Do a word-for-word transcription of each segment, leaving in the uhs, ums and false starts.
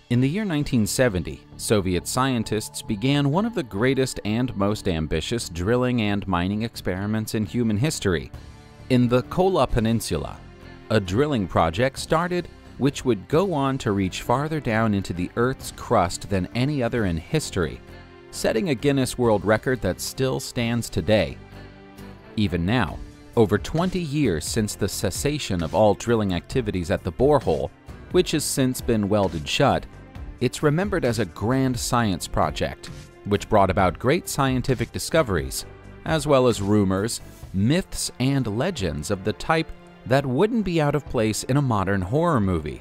In the year nineteen seventy, Soviet scientists began one of the greatest and most ambitious drilling and mining experiments in human history. In the Kola Peninsula, a drilling project started which would go on to reach farther down into the Earth's crust than any other in history, setting a Guinness World Record that still stands today. Even now, over twenty years since the cessation of all drilling activities at the borehole, which has since been welded shut, it's remembered as a grand science project, which brought about great scientific discoveries, as well as rumors, myths, and legends of the type that wouldn't be out of place in a modern horror movie.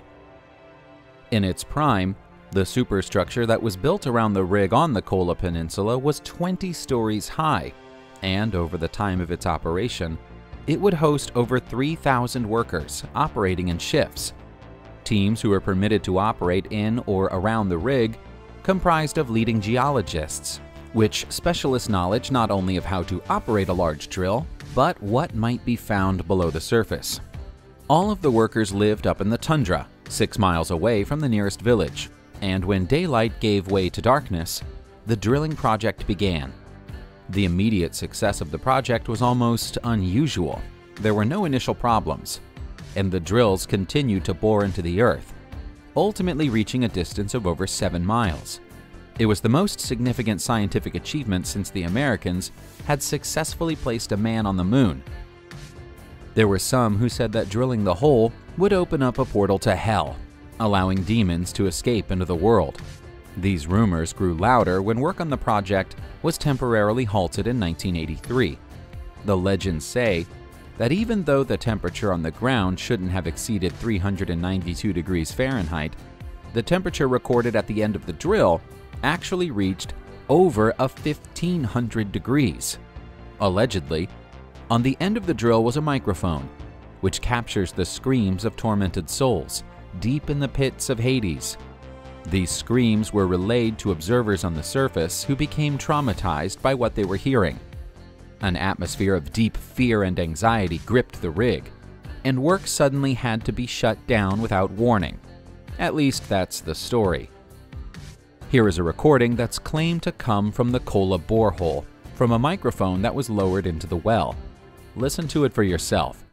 In its prime, the superstructure that was built around the rig on the Kola Peninsula was twenty stories high, and over the time of its operation, it would host over three thousand workers operating in shifts. Teams who were permitted to operate in or around the rig comprised of leading geologists, which specialist knowledge not only of how to operate a large drill, but what might be found below the surface. All of the workers lived up in the tundra, six miles away from the nearest village, and when daylight gave way to darkness, the drilling project began. The immediate success of the project was almost unusual. There were no initial problems, and the drills continued to bore into the earth, ultimately reaching a distance of over seven miles. It was the most significant scientific achievement since the Americans had successfully placed a man on the moon. There were some who said that drilling the hole would open up a portal to hell, allowing demons to escape into the world. These rumors grew louder when work on the project was temporarily halted in nineteen eighty-three. The legends say that even though the temperature on the ground shouldn't have exceeded three hundred ninety-two degrees Fahrenheit, the temperature recorded at the end of the drill actually reached over a fifteen hundred degrees. Allegedly, on the end of the drill was a microphone, which captures the screams of tormented souls deep in the pits of Hades. These screams were relayed to observers on the surface who became traumatized by what they were hearing. An atmosphere of deep fear and anxiety gripped the rig, and work suddenly had to be shut down without warning. At least that's the story. Here is a recording that's claimed to come from the Kola borehole, from a microphone that was lowered into the well. Listen to it for yourself.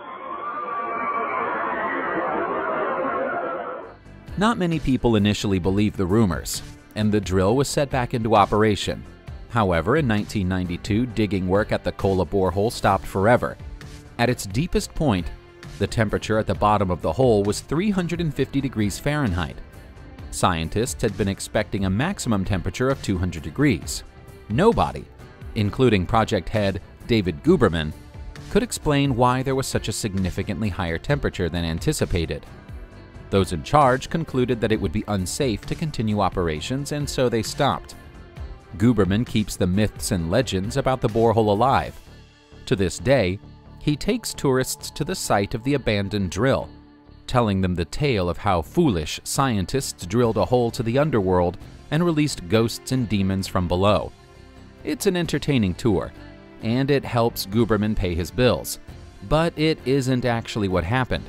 Not many people initially believed the rumors, and the drill was set back into operation. However, in nineteen ninety-two, digging work at the Kola borehole stopped forever. At its deepest point, the temperature at the bottom of the hole was three hundred fifty degrees Fahrenheit. Scientists had been expecting a maximum temperature of two hundred degrees. Nobody, including project head David Guberman, could explain why there was such a significantly higher temperature than anticipated. Those in charge concluded that it would be unsafe to continue operations, and so they stopped. Guberman keeps the myths and legends about the borehole alive. To this day, he takes tourists to the site of the abandoned drill, telling them the tale of how foolish scientists drilled a hole to the underworld and released ghosts and demons from below. It's an entertaining tour, and it helps Guberman pay his bills, but it isn't actually what happened.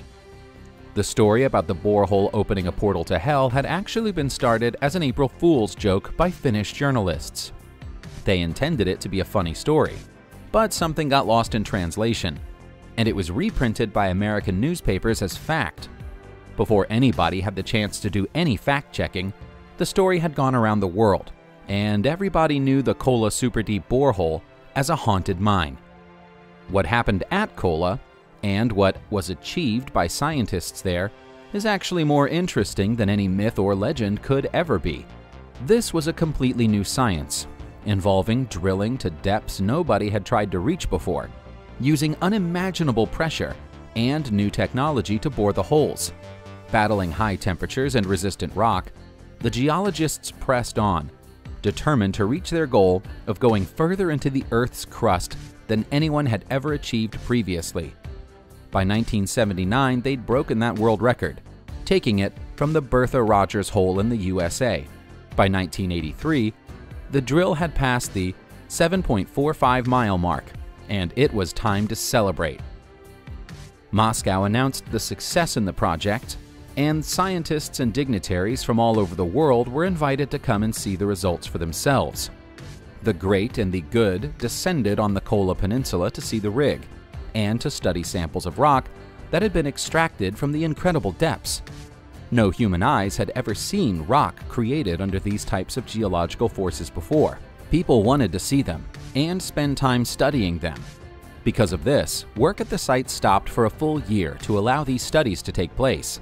The story about the borehole opening a portal to hell had actually been started as an April Fool's joke by Finnish journalists. They intended it to be a funny story, but something got lost in translation, and it was reprinted by American newspapers as fact. Before anybody had the chance to do any fact-checking, the story had gone around the world, and everybody knew the Kola super deep borehole as a haunted mine. What happened at Kola, and what was achieved by scientists there, is actually more interesting than any myth or legend could ever be. This was a completely new science, involving drilling to depths nobody had tried to reach before, using unimaginable pressure and new technology to bore the holes. Battling high temperatures and resistant rock, the geologists pressed on, determined to reach their goal of going further into the Earth's crust than anyone had ever achieved previously. By nineteen seventy-nine, they'd broken that world record, taking it from the Bertha Rogers hole in the U S A. By nineteen eighty-three, the drill had passed the seven point four five mile mark, and it was time to celebrate. Moscow announced the success in the project, and scientists and dignitaries from all over the world were invited to come and see the results for themselves. The great and the good descended on the Kola Peninsula to see the rig, and to study samples of rock that had been extracted from the incredible depths. No human eyes had ever seen rock created under these types of geological forces before. People wanted to see them and spend time studying them. Because of this, work at the site stopped for a full year to allow these studies to take place.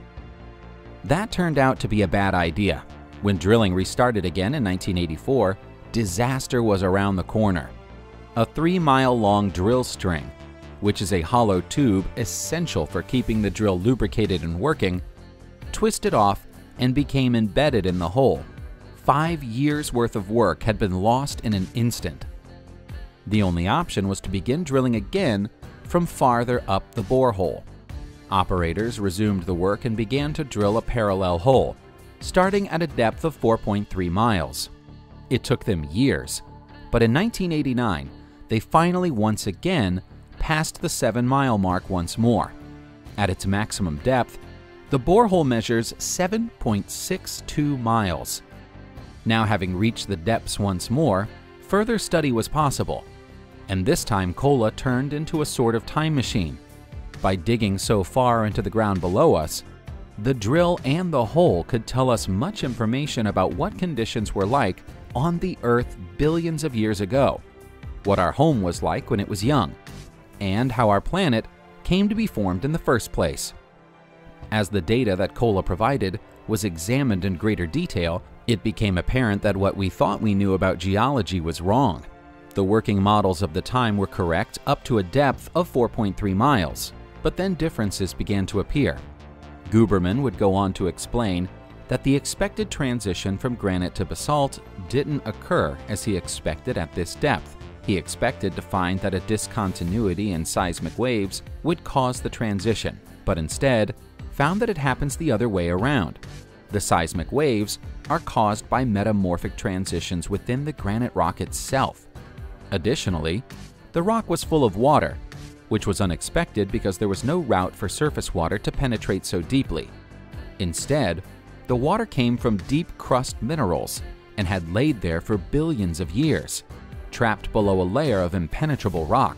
That turned out to be a bad idea. When drilling restarted again in nineteen eighty-four, disaster was around the corner. A three-mile-long drill string, which is a hollow tube essential for keeping the drill lubricated and working, twisted off and became embedded in the hole. Five years' worth of work had been lost in an instant. The only option was to begin drilling again from farther up the borehole. Operators resumed the work and began to drill a parallel hole, starting at a depth of four point three miles. It took them years, but in nineteen eighty-nine, they finally once again passed the seven-mile mark once more. At its maximum depth, the borehole measures seven point six two miles. Now, having reached the depths once more, further study was possible, and this time Kola turned into a sort of time machine. By digging so far into the ground below us, the drill and the hole could tell us much information about what conditions were like on the Earth billions of years ago, what our home was like when it was young, and how our planet came to be formed in the first place. As the data that Kola provided was examined in greater detail, it became apparent that what we thought we knew about geology was wrong. The working models of the time were correct up to a depth of four point three miles, but then differences began to appear. Guberman would go on to explain that the expected transition from granite to basalt didn't occur as he expected at this depth. He expected to find that a discontinuity in seismic waves would cause the transition, but instead found that it happens the other way around. The seismic waves are caused by metamorphic transitions within the granite rock itself. Additionally, the rock was full of water, which was unexpected because there was no route for surface water to penetrate so deeply. Instead, the water came from deep crust minerals and had laid there for billions of years, trapped below a layer of impenetrable rock.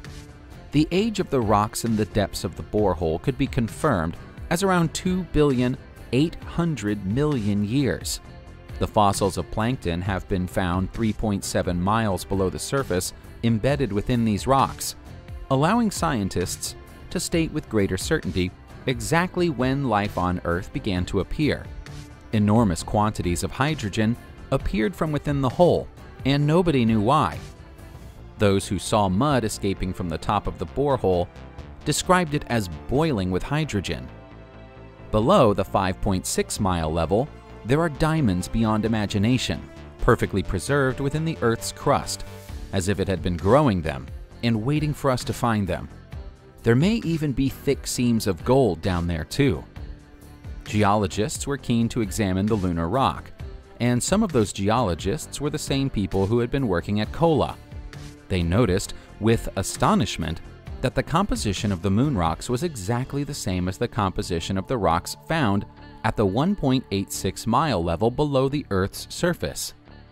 The age of the rocks in the depths of the borehole could be confirmed as around two billion eight hundred million years. The fossils of plankton have been found three point seven miles below the surface embedded within these rocks, allowing scientists to state with greater certainty exactly when life on Earth began to appear. Enormous quantities of hydrogen appeared from within the hole, and nobody knew why. Those who saw mud escaping from the top of the borehole described it as boiling with hydrogen. Below the five point six mile level, there are diamonds beyond imagination, perfectly preserved within the Earth's crust, as if it had been growing them and waiting for us to find them. There may even be thick seams of gold down there too. Geologists were keen to examine the lunar rock, and some of those geologists were the same people who had been working at Kola. They noticed, with astonishment, that the composition of the moon rocks was exactly the same as the composition of the rocks found at the one point eight six mile level below the Earth's surface.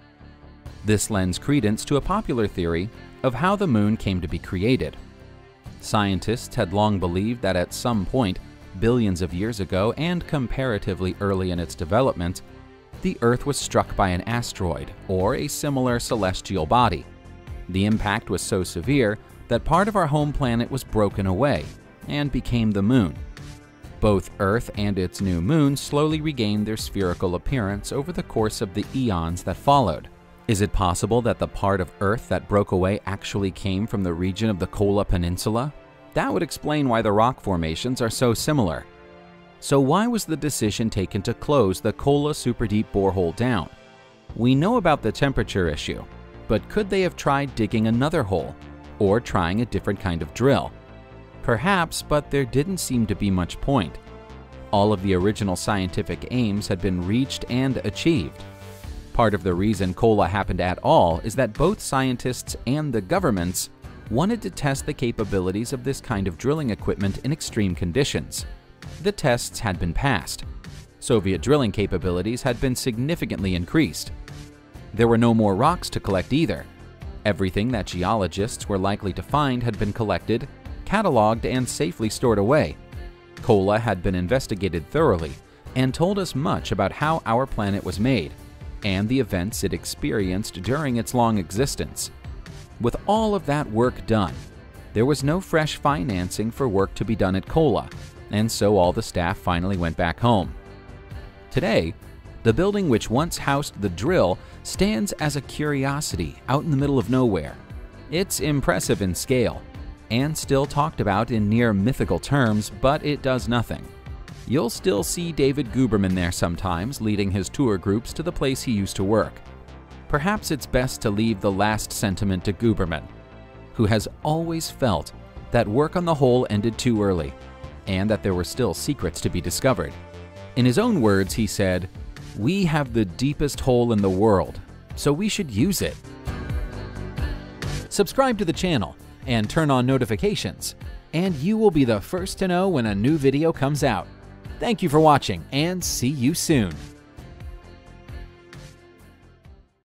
This lends credence to a popular theory of how the moon came to be created. Scientists had long believed that at some point, billions of years ago and comparatively early in its development, the Earth was struck by an asteroid or a similar celestial body. The impact was so severe that part of our home planet was broken away and became the moon. Both Earth and its new moon slowly regained their spherical appearance over the course of the eons that followed. Is it possible that the part of Earth that broke away actually came from the region of the Kola Peninsula? That would explain why the rock formations are so similar. So why was the decision taken to close the Kola Superdeep borehole down? We know about the temperature issue, but could they have tried digging another hole or trying a different kind of drill? Perhaps, but there didn't seem to be much point. All of the original scientific aims had been reached and achieved. Part of the reason Kola happened at all is that both scientists and the governments wanted to test the capabilities of this kind of drilling equipment in extreme conditions. the tests had been passed. Soviet drilling capabilities had been significantly increased. There were no more rocks to collect either. Everything that geologists were likely to find had been collected, cataloged, and safely stored away. Kola had been investigated thoroughly and told us much about how our planet was made and the events it experienced during its long existence. With all of that work done, there was no fresh financing for work to be done at Kola, and so all the staff finally went back home. Today, the building which once housed the drill stands as a curiosity out in the middle of nowhere. It's impressive in scale, and still talked about in near mythical terms, but it does nothing. You'll still see David Guberman there sometimes, leading his tour groups to the place he used to work. Perhaps it's best to leave the last sentiment to Guberman, who has always felt that work on the whole ended too early, and that there were still secrets to be discovered. In his own words, he said, "We have the deepest hole in the world, so we should use it." Subscribe to the channel and turn on notifications, and you will be the first to know when a new video comes out. Thank you for watching, and see you soon.